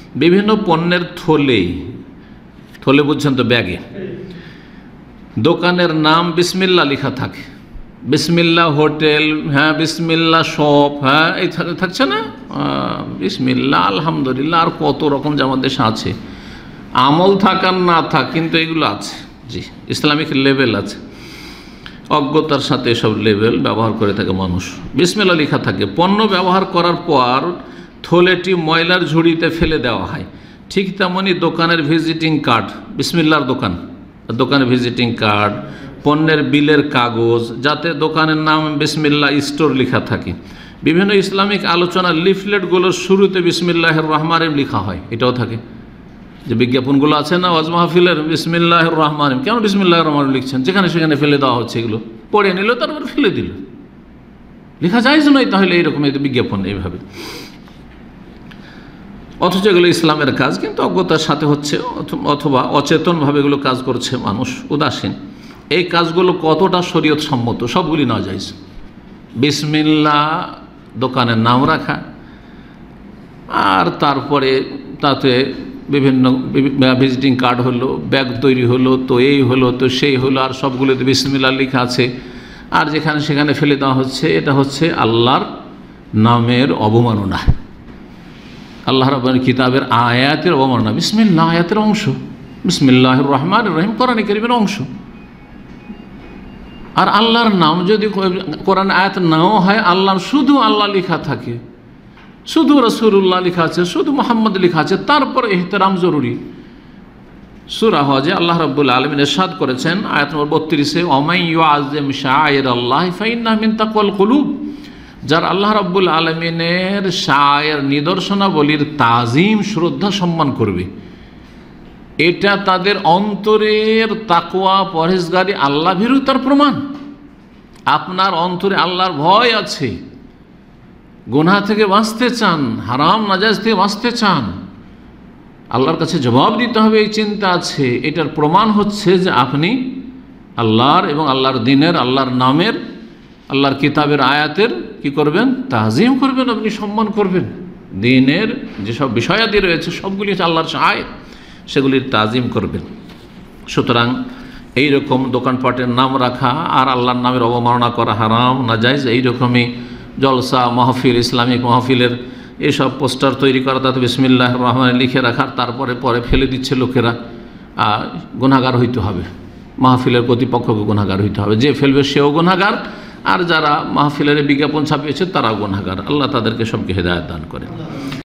বিভিন্ন পণ্যের থলে থলে বুঝছেন তো, ব্যাগে দোকানের নাম বিসমিল্লাহ লেখা থাকে। বিসমিল্লাহ হোটেল, হ্যাঁ, বিসমিল্লাহ শপ, হ্যাঁ, এই থাকছে না, বিসমিল্লাহ, আলহামদুলিল্লাহ, আর কত রকম যে আমাদের দেশে আছে। আমল থাক আর না থাক, কিন্তু এগুলো আছে। জি, ইসলামিক লেভেল আছে, অজ্ঞতার সাথে এসব লেভেল ব্যবহার করে থাকে মানুষ। বিসমিল্লাহ লেখা থাকে। পণ্য ব্যবহার করার পর থলেটি ময়লার ঝুড়িতে ফেলে দেওয়া হয়। ঠিক তেমনি দোকানের ভিজিটিং কার্ড, বিসমিল্লাহর দোকানের ভিজিটিং কার্ড, পণ্যের বিলের কাগজ, যাতে দোকানের নাম বিসমিল্লাহ স্টোর লেখা থাকে। বিভিন্ন ইসলামিক আলোচনার লিফলেটগুলোর শুরুতে বিসমিল্লাহির রহমানির রহিম লেখা হয়, এটাও থাকে। যে বিজ্ঞাপনগুলো আছে না ওয়াজ মাহফিলের, বিসমিল্লাহির রহমানির রহিম, কেন বিসমিল্লাহির রহমানির রহিম লিখছেন? যেখানে সেখানে ফেলে দেওয়া হচ্ছে, এগুলো পড়ে নিল তারপর ফেলে দিল, লেখা যায় নয় তাহলে এইরকম বিজ্ঞাপন এইভাবে। অথচ এগুলো ইসলামের কাজ, কিন্তু অজ্ঞতার সাথে হচ্ছে অথবা অচেতনভাবে এগুলো কাজ করছে মানুষ, উদাসীন। এই কাজগুলো কতটা শরীয়ত সম্মত? সবগুলি নাজায়েজ। বিসমিল্লাহ দোকানের নাম রাখা, আর তারপরে তাতে বিভিন্ন ভিজিটিং কার্ড হলো, ব্যাগ তৈরি হলো, তো এই হলো, তো সেই হলো, আর সবগুলোতে বিসমিল্লাহ লেখা আছে, আর যেখানে সেখানে ফেলে দেওয়া হচ্ছে। এটা হচ্ছে আল্লাহর নামের অবমাননা, আল্লাহ রাব্বুল কিতাবের আয়াতের অবমাননা। বিসমিল্লাহ আয়াতের অংশ, বিসমিল্লাহির রহমানির রহিম কোরআনে কারীমের অংশ। আর আল্লাহর নাম যদি কোরআন আয়াত নাও হয়, আল্লাহর শুধু আল্লাহ লেখা থাকে, শুধু রাসূলুল্লাহ লেখা আছে, শুধু মুহাম্মদ লেখা আছে, তারপর ইহতিরাম জরুরি। সূরা হজে আল্লাহ রাব্বুল আলামিন ইরশাদ করেছেন আয়াত নম্বর 32-এ, ওয়ামান ইউআযযিম শাআইরাল্লাহি ফাইন্নাহা মিন তাকওয়াল কুলুব। যার আল্লাহ রাব্বুল আলামিনের শায়ের নিদর্শনাবলীর তাজিম, শ্রদ্ধা, সম্মান করবে, এটা তাদের অন্তরের তাকওয়া, পরহেজগারি, আল্লাহ ভীরুতার প্রমাণ। আপনার অন্তরে আল্লাহর ভয় আছে, গুনাহ থেকে বাঁচতে চান, হারাম নাজায়েজ থেকে বাঁচতে চান, আল্লাহর কাছে জবাব দিতে হবে, এই চিন্তা আছে, এটার প্রমাণ হচ্ছে যে আপনি আল্লাহর এবং আল্লাহর দিনের, আল্লাহর নামের, আল্লাহর কিতাবের আয়াতের কি করবেন? তাজিম করবেন, আপনি সম্মান করবেন। দিনের যেসব বিষয়াদি রয়েছে সবগুলি হচ্ছে আল্লাহর আয়াত, সেগুলির তাজিম করবেন। সুতরাং এইরকম দোকানপাটের নাম রাখা আর আল্লাহর নামের অবমাননা করা হারাম, নাজায়েজ। এইরকমই জলসা মাহফিল, ইসলামিক মাহফিলের এসব পোস্টার তৈরি করা, তাতে বিসমিল্লাহির রহমানির লিখে রাখার, তারপরে ফেলে দিচ্ছে লোকেরা, গুনাহগার হইতে হবে, মাহফিলের কর্তৃপক্ষকে গুনাহগার হইতে হবে। যে ফেলবে সেও গুনাহগার, আর যারা মাহফিলের বিজ্ঞাপন ছাপিয়েছে তারাও গুনাহগার। আল্লাহ তাদেরকে সবকে হেদায়েত দান করেন।